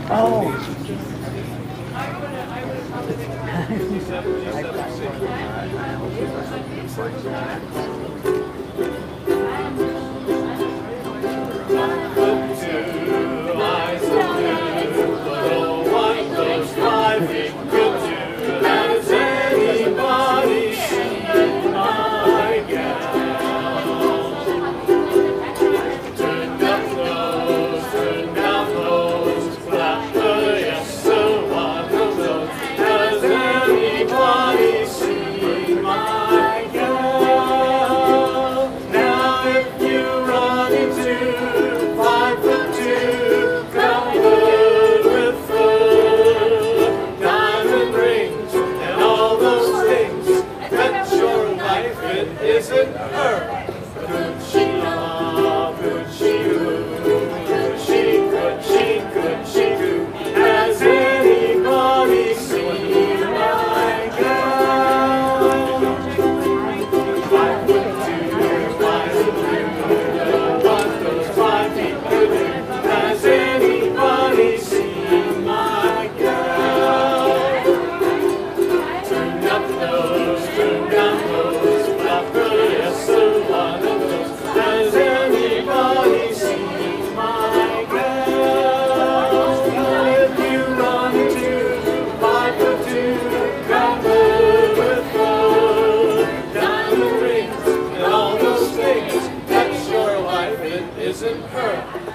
Oh. Isn't her? Could she love? Could she woo? Could she do? Has anybody seen my girl? 5'2", 5'2", what those 5 feet could do. Has anybody seen my girl? Turn up the nose, turn down the nose. Yes, one of those. Has anybody seen my girl? If you run into 5'2", covered with gold, diamond rings, and all those things, that's your wife, it isn't her.